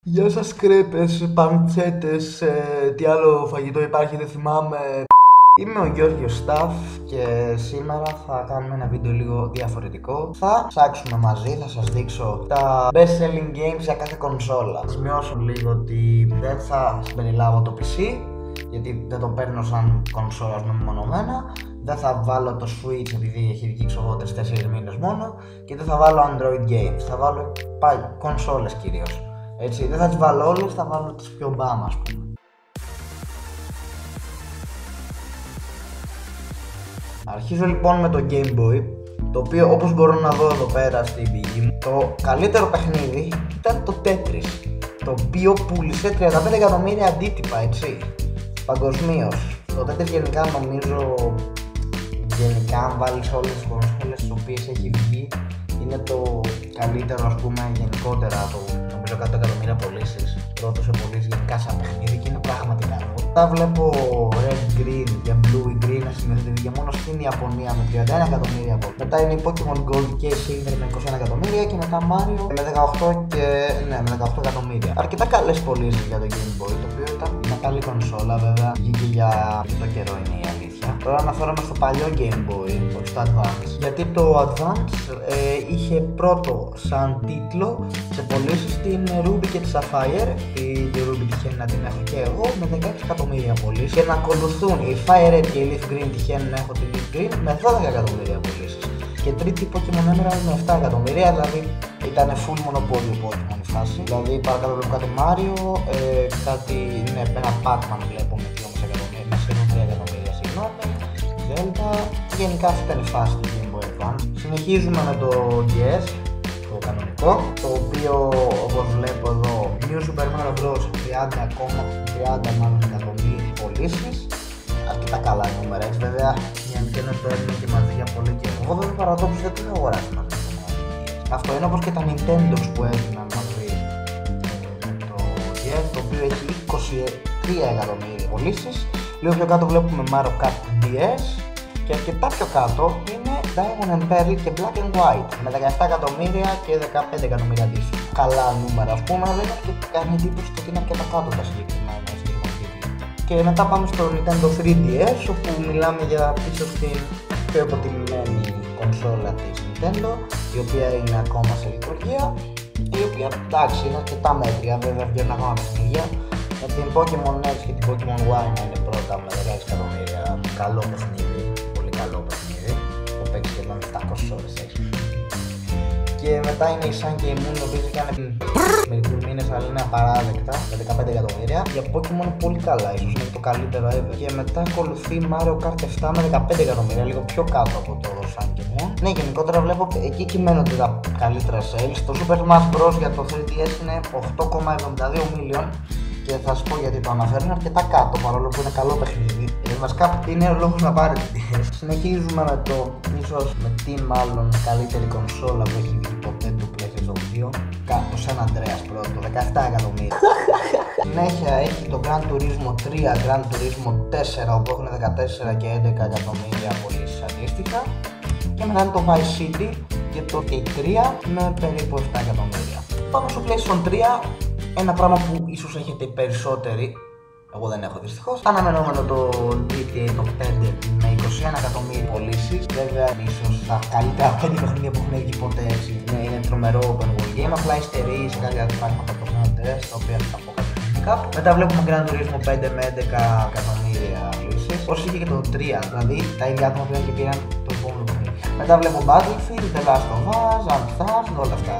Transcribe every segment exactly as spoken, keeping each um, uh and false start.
Γεια σας κρέπες, παντσέτες, ε, τι άλλο φαγητό υπάρχει δεν θυμάμαι. Είμαι ο Γιώργος Σταφ και σήμερα θα κάνουμε ένα βίντεο λίγο διαφορετικό. Θα ψάξουμε μαζί, θα σας δείξω τα best selling games για κάθε κονσόλα. Θα σημειώσω λίγο ότι δεν θα συμπεριλάβω το πι σι, γιατί δεν το παίρνω σαν κονσόλα μεμονωμένα. Δεν θα βάλω το Switch επειδή έχει βγει ξέρω τρεις τέσσερις μήνες μόνο. Και δεν θα βάλω Android games, θα βάλω πάλι κονσόλες κυρίως. Έτσι, δεν θα τις βάλω όλες, θα βάλω τις πιο μπάμα ας πούμε. Αρχίζω λοιπόν με το Game Boy, το οποίο όπως μπορώ να δω εδώ πέρα στην πηγή μου, το καλύτερο παιχνίδι ήταν το Tetris, το οποίο πούλησε τριάντα πέντε εκατομμύρια αντίτυπα, έτσι, παγκοσμίως. Το Tetris γενικά νομίζω, γενικά αν βάλεις όλες τις κονσόλες στις οποίες έχει βγει, είναι το καλύτερο ας πούμε γενικότερα, το νομίζω εκατό εκατομμύρια πωλήσεις, πρώτο σε πωλήσεις γενικά σαν παιχνίδι και είναι πραγματικά καλό. Μετά βλέπω Red Green και Blue Green να συμμετέχει και μόνο στην Ιαπωνία με τριάντα ένα εκατομμύρια πωλήσεις. Μετά είναι η Pokemon Gold και Silver με είκοσι ένα εκατομμύρια και μετά Mario με δεκαοκτώ και ναι, με δεκαοκτώ εκατομμύρια. Αρκετά καλές πωλήσεις για το Game Boy, το οποίο ήταν μια καλή κονσόλα, βέβαια βγήκε για αρκετό καιρό είναι η αλήθεια. Τώρα αναφέρομαι στο παλιό Game Boy, όχι στο Advance, γιατί το Advance ε, είχε πρώτο σαν τίτλο σε πωλήσεις την Ruby και τη Sapphire. Τη Ruby τυχαίνει να την έχω και εγώ με δεκαέξι εκατομμύρια πωλήσεις και να ακολουθούν η Fire Red και η Leaf Green, τυχαίνει να έχω τη Leaf Green με δώδεκα εκατομμύρια πωλήσεις. Και τρίτη Pokemon Emerald με επτά εκατομμύρια, δηλαδή ήταν full μονοπόλιο Pokemon η φάση. Δηλαδή παρακαλώ βλέπω κάτι Mario, ε, κάτι, ναι, ένα Pac-Man βλέπω με δύο εκατομμύρια, με σχεδόν τρία εκατομμύρια συγγνώμη, Zelda. Γενικά αυτή ήταν η φάση του Game Boy Advance. Συνεχίζουμε με το ντι ες, το κανονικό, το οποίο όπως βλέπω εδώ New Super Mario Bros. τριάντα μάλλον εκατομμύρια πωλήσεις. Αρκετά καλά νούμερα, έτσι βέβαια η Nintendo το έδινε και μαζί για πολύ καιρό. Εγώ βέβαια παραδόξως δεν το έχω αγοράσει μαζί με το αυτό είναι όπως και τα Nintendo που έδιναν μαζί με το ντι ες, το οποίο έχει είκοσι τρία εκατομμύρια πωλήσεις. Λίγο πιο κάτω βλέπουμε Mario Kart ντι ες και αρκετά πιο κάτω είναι Diamond and Pearl και Black and White με δεκαεπτά εκατομμύρια και δεκαπέντε εκατομμύρια αντίστοιχα. Καλά νούμερα ας πούμε, αλλά δεν κάνει εντύπωση ότι είναι αρκετά κάτω τα συγκεκριμένα. Και μετά πάμε στο Nintendo θρι ντι ες, όπου μιλάμε για πίσω στην πιο υποτιμημένη κονσόλα της Nintendo, η οποία είναι ακόμα σε λειτουργία, η οποία εντάξει είναι αρκετά μέτρια, βέβαια βγαίνουν ακόμα παιχνίδια, με την Pokemon X και την Pokemon Y να είναι πρώτα με δεκαέξι εκατομμύρια. Καλό παιχνίδι, πολύ καλό παιχνίδι, το παίξει σχεδόν επτακόσιες ώρες έξω. Και μετά είναι η Sun και η Moon, οι οποίες έκανε μερικούς μήνες, αλλά είναι απαράδεκτα με δεκαπέντε εκατομμύρια. Για Pokemon πολύ καλά, ίσως είναι το καλύτερο ever. Και μετά ακολουθεί Mario Kart επτά με δεκαπέντε εκατομμύρια, λίγο πιο κάτω από το Sun και Moon. Ναι, γενικότερα βλέπω εκεί κυμαίνονται τα καλύτερα sales. Το Super Smash Bros. Για το θρι ντι ες είναι οκτώ κόμμα εβδομήντα δύο million. Και θα σας πω γιατί το αναφέρουν αρκετά κάτω, παρόλο που είναι καλό παιχνίδι. Ε, βασικά είναι ο λόγος να πάρετε τι ες. Συνεχίζουμε με το, ίσως με τι μάλλον καλύτερη κονσόλα που έχει βγει ποτέ του PlayStation δύο. Το San Andreas πρώτο, δεκαεπτά εκατομμύρια. Συνέχεια έχει το Gran Turismo τρία, Gran Turismo τέσσερα, όπου έχουν δεκατέσσερα και έντεκα εκατομμύρια πωλήσεις αντίστοιχα. Και μετά είναι το Vice City και το κέι τρία με περίπου επτά εκατομμύρια. Πάμε στο PlayStation τρία. Ένα πράγμα που ίσως έχετε οι περισσότεροι, εγώ δεν έχω δυστυχώς. Αναμενόμενο το τζι τι έι το πέντε με είκοσι ένα εκατομμύρια πωλήσεις. Βέβαια, ίσως τα καλύτερα πέντε παιχνίδια που έχουν βγει ποτέ, έτσι. Είναι, είναι τρομερό open world game. Απλά υστερεί σε κάποια πράγματα από το San Andreas, τα οποία θα πω κάποια τεχνικά. Μετά βλέπουμε Gran Turismo πέντε με έντεκα εκατομμύρια πωλήσεις. Όσο είχε και το τρία, δηλαδή τα ίδια άτομα πήγαν και πήραν το επόμενο παιχνίδι. Μετά βλέπω Battlefield, The Last of Us, Uncharted, όλα αυτά.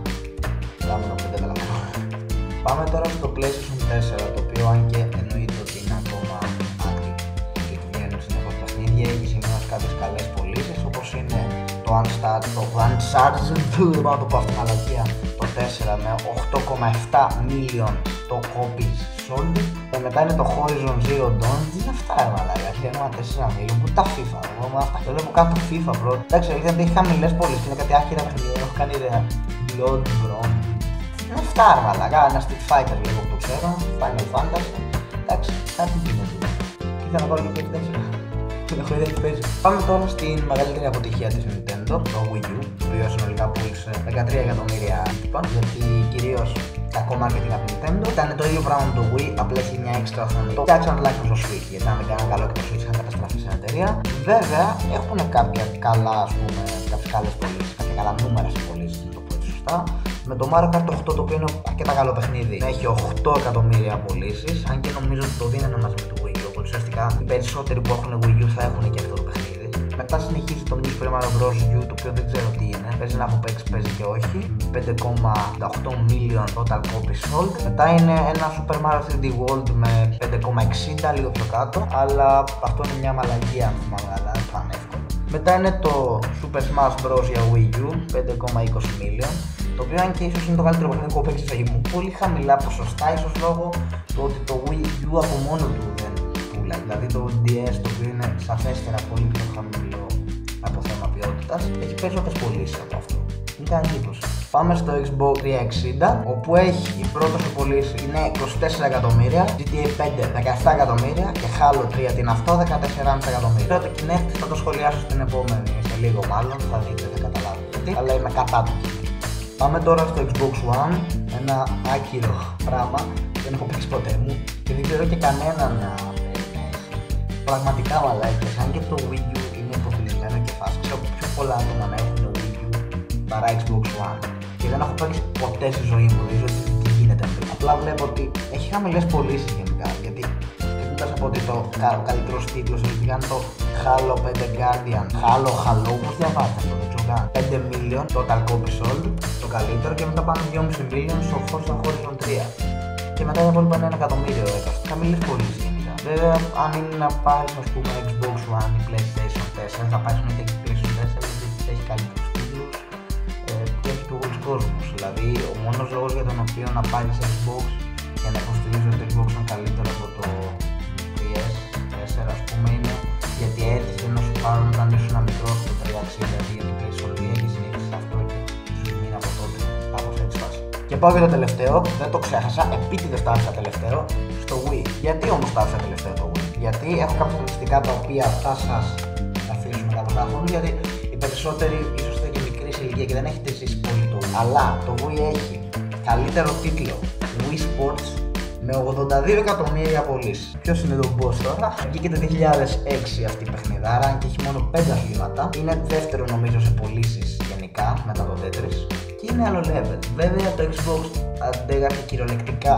Λάμενο πέντε με λάμενο. Πάμε τώρα στο PlayStation τέσσερα, το οποίο αν και εννοείται ότι είναι ακόμα active και του βγαίνουν συνεχώς παιχνίδια, έχει σημειώσει κάποιες καλές πωλήσεις όπως είναι το Uncharted, το Uncharted, δεν πάω να το πω αυτή μαλακία, το τέσσερα με οκτώ κόμμα επτά million το copies sold. Και μετά είναι το Horizon Zero Dawn, τι είναι αυτά ρε μαλάκα, έχει ένα τέσσερα million, που τα FIFA, εγώ με αυτά, το βλέπω κάτω FIFA πρώτα. Εντάξει, γιατί έχει χαμηλές πωλήσεις, είναι κάτι άχυρα παιχνίδια, δεν έχω κάνει ιδέα. Bloodborne. Είναι αυτά ρε μαλάκα, ένα Street Fighter λίγο που το ξέρω, Final Fantasy, εντάξει, κάτι γίνεται. Τι θα να βάλω και πέντε τέσσερα, δεν έχω ιδέα τι παίζει. Πάμε τώρα στην μεγαλύτερη αποτυχία της Nintendo, το Wii U, το οποίο συνολικά πούλησε δεκατρία εκατομμύρια τύπα, γιατί κυρίως κακό marketing από Nintendo. Ήταν το ίδιο πράγμα με το Wii, απλά έχει μια έξτρα οθόνη. Το φτιάξαν τουλάχιστον στο Switch, γιατί αν δεν κάναν καλό και το Switch είχαν καταστραφεί σε εταιρεία. Βέβαια έχουν κάποια καλά, ας πούμε, κάποιες καλές πωλήσεις, κάποια καλά νούμερα σε πωλήσεις, να το πω έτσι σωστά. Με το Mario Kart οκτώ, το οποίο είναι αρκετά καλό παιχνίδι, έχει οκτώ εκατομμύρια πωλήσεις, αν και νομίζω ότι το δίνανε μαζί με το Wii U. Οπότε ουσιαστικά οι περισσότεροι που έχουν Wii U θα έχουν και αυτό το παιχνίδι. Μετά συνεχίζει το New Super Mario Bros. U, το οποίο δεν ξέρω τι είναι. Παίζει να αποπαίξει, παίζει και όχι. πέντε κόμμα οκτώ million total copies sold. Μετά είναι ένα Super Mario θρι ντι World με πέντε κόμμα εξήντα, λίγο πιο κάτω. Αλλά αυτό είναι μια μαλαγία, αν θυμάμαι καλά, δεν θα είναι εύκολο. Μετά είναι το Super Smash Bros. Για Wii U, πέντε κόμμα είκοσι million. Το οποίο, αν και ίσως είναι το καλύτερο παιχνίδι που έχω παίξει στη ζωή μου, πολύ χαμηλά ποσοστά, ίσως λόγω του ότι το Wii U από μόνο του δεν πουλάει. Δηλαδή το ντι ες, το οποίο είναι σαφέστερα πολύ πιο χαμηλό από θέμα ποιότητας, έχει περισσότερες πωλήσεις από αυτό. Μου κάνει εντύπωση. Πάμε στο Xbox τριακόσια εξήντα, όπου έχει η πρώτη σε πωλήσεις είναι είκοσι τέσσερα εκατομμύρια, τζι τι έι πέντε δεκαεπτά εκατομμύρια και Halo τρία τι είναι αυτό, δεκατέσσερα κόμμα πέντε εκατομμύρια. Τώρα το Kinect θα το σχολιάσω στην επόμενη, σε λίγο μάλλον, θα δείτε, δεν καταλάβετε, αλλά είμαι κατά του. Πάμε τώρα στο Xbox One, ένα άκυρο πράγμα, δεν έχω παίξει ποτέ μου και δεν ξέρω και κανέναν να περιμένει. Πραγματικά μαλάκες, αν και το Wii U είναι υποφιλισμένο και φάση, ξέρω πιο πολλά άτομα να έχουν Wii U παρά Xbox One και δεν έχω παίξει ποτέ στη ζωή μου, δεν ξέρω τι γίνεται. Απλά βλέπω ότι έχει χαμηλές πωλήσεις γενικά, γιατί σκεφτούντας από ότι το καλύτερος τίτλος ήταν το Halo πέντε Guardian, Halo, Halo, πώς διαβάζετε αυτό, δεν ξέρω καν. πέντε million total copies sold, το καλύτερο, και μετά πάνε δυόμισι million στο Forza Horizon τρία. Και μετά τα υπόλοιπα είναι ένα εκατομμύριο έκαστο. Χαμηλές πωλήσεις γενικά. Βέβαια, αν είναι να πάρεις, ας πούμε, Xbox One ή PlayStation τέσσερα, θα πάρεις και PlayStation τέσσερα, γιατί έχει καλύτερους τίτλους ε, και έχει και όλους κόσμους. Δηλαδή, ο μόνος λόγος για τον οποίο να πάρεις Xbox και να υποστηρίζει ότι το Xbox είναι καλύτερο από το πι ες φορ, ας πούμε, είναι γιατί έτυχε να σου πάρουν όταν ήσουν μικρό στο τριακόσια εξήντα, γιατί παίζεις όλη και συνήθισες αυτό και σου μείνει από τότε. Κάπως έτσι φάση. Και πάω για το τελευταίο, δεν το ξέχασα, επίτηδες το άφησα τελευταίο, στο Wii. Γιατί όμως το άφησα τελευταίο το Wii? Γιατί έχω κάποια στατιστικά τα οποία θα σας αφήσουμε κάτω στα φωνή, γιατί οι περισσότεροι ίσως είστε και μικροί σε ηλικία και δεν έχετε ζήσει πολύ το Wii. Αλλά το Wii έχει καλύτερο τίτλο Wii Sports με ογδόντα δύο εκατομμύρια πωλήσεις. Ποιος είναι το boss τώρα? Βγήκε το δύο χιλιάδες έξι αυτή η παιχνιδάρα, αν και έχει μόνο πέντε αθλήματα. Είναι δεύτερο νομίζω σε πωλήσεις γενικά μετά το Tetris και είναι άλλο level. Βέβαια το Xbox αντέγραφε κυριολεκτικά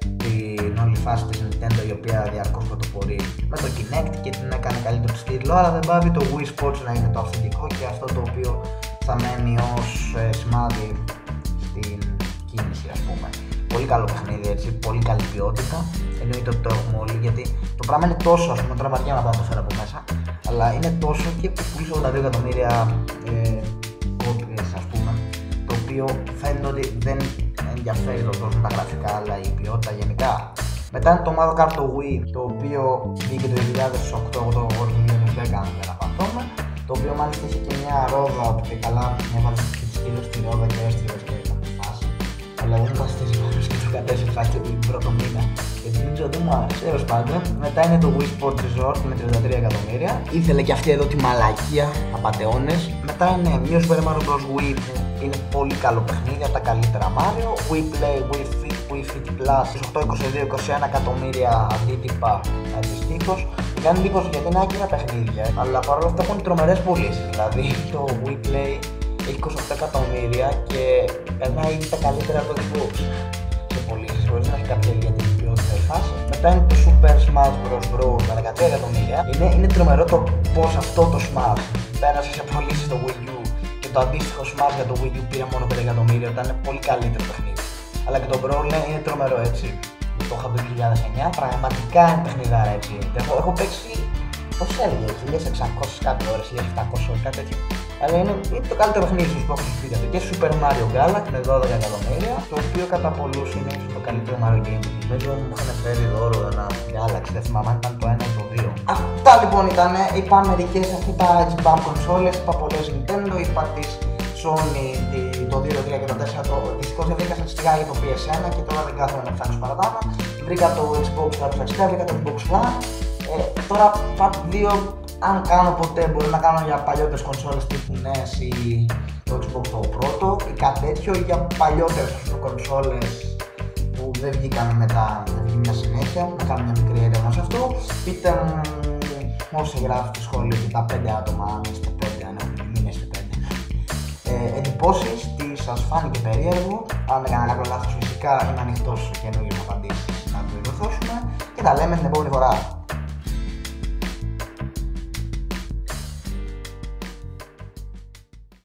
την όλη φάση της Nintendo, η οποία διαρκώς πρωτοπορεί με το Kinect και την έκανε καλύτερο τίτλο, αλλά δεν πάβει το Wii Sports να είναι το αυθεντικό και αυτό το οποίο θα μένει ως ε, σημάδι στην κίνηση, ας πούμε. Πολύ καλό παιχνίδι, έτσι, πολύ καλή ποιότητα. Εννοείται ότι το έχουμε όλοι, γιατί το πράγμα είναι τόσο, ας πούμε, τώρα βαριά να πάω να το φέρω από μέσα, αλλά είναι τόσο και που πουλήσει ογδόντα δύο εκατομμύρια ε, κόπιες, ας πούμε, το οποίο φαίνεται ότι δεν ενδιαφέρει τον κόσμο τα γραφικά, αλλά η ποιότητα γενικά. Μετά είναι το Mario Kart το Wii, το οποίο βγήκε το δύο χιλιάδες οκτώ, το δύο χιλιάδες δέκα, αν δεν απαντώμε, το οποίο μάλιστα είχε και μια ρόδα που και καλά έβαλε και τις στήλες στη ρόδα και έστειλες και ήταν φάση. Αλλά εγώ μου παστίζει πάνω και το κατέστησα και την πρώτο μήνα, γιατί δεν ξέρω τι μου άρεσε. Τέλος πάντων, μετά είναι το Wii Sports Resort με τριάντα τρία εκατομμύρια. Ήθελε και αυτή εδώ τη μαλακία, απατεώνες. Μετά είναι New Super Mario Bros. Wii, που είναι πολύ καλό παιχνίδι, από τα καλύτερα Mario. Wii Play, Wii Fit, Wii Fit Plus, οκτώ, είκοσι δύο, είκοσι ένα εκατομμύρια αντίτυπα αντιστοίχως. Μου κάνει εντύπωση γιατί είναι άκυρα παιχνίδια, αλλά παρόλα αυτά έχουν τρομερές πωλήσεις. Δηλαδή το Wii Play έχει είκοσι οκτώ εκατομμύρια και περνάει τα καλύτερα από το Xbox σε πωλήσεις, χωρίς να έχει κάποια ιδιαίτερη ποιότητα η φάση. Μετά είναι το Super Smash Bros. Bros. Με δεκατρία εκατομμύρια. Είναι, είναι τρομερό το πως αυτό το Smash πέρασε σε πωλήσεις στο Wii U και το αντίστοιχο Smash για το Wii U πήρε μόνο πέντε εκατομμύρια, ήταν πολύ καλύτερο παιχνίδι. Αλλά και το Brawl είναι τρομερό, έτσι. Το είχα το δύο χιλιάδες εννιά, πραγματικά είναι παιχνιδάρα, έτσι. Έχω, έχω παίξει, πώς έλεγε, χίλια εξακόσιες κάτι ώρες, χίλια επτακόσιες ώρες, κάτι τέτοιο. Αλλά είναι, είναι το καλύτερο παιχνίδι που έχω στο σπίτι. Και Super Mario Galaxy με δώδεκα εκατομμύρια, το οποίο κατά πολλούς είναι το καλύτερο Mario Game. Δεν ξέρω αν μου είχαν φέρει δώρο ένα Galaxy, δεν θυμάμαι αν ήταν το ένα ή το δύο. Αυτά λοιπόν ήταν, είπα μερικές αυτή τα Xbox consoles, είπα πολλές Nintendo, είπα τις Sony, το δύο, το τρία και το τέσσερα, το δυστυχώς δεν βρήκα στατιστικά για το πι ες ένα και τώρα δεν κάθομαι να φτάνω παραπάνω. Βρήκα το Xbox τριακόσια εξήντα, βρήκα το Xbox One. Ε, τώρα part δύο, αν κάνω ποτέ, μπορεί να κάνω για παλιότερες κονσόλες τύπου νες ή το Xbox το πρώτο ή κάτι τέτοιο, ή για παλιότερες κονσόλες δεν βγήκαν μετά, θα βγει μια συνέχεια, να κάνω μια μικρή έρευνα σε αυτό. Πείτε μου όσο γράφει στο σχόλιο και τα πέντε άτομα, αν είστε πέντε, αν έχουν μην είστε πέντε. Ε, εντυπώσεις, τι σας φάνηκε περίεργο, αν έκανα κάποιο λάθος φυσικά είμαι ανοιχτός σε καινούριες απαντήσεις να το διορθώσουμε και τα λέμε την επόμενη φορά.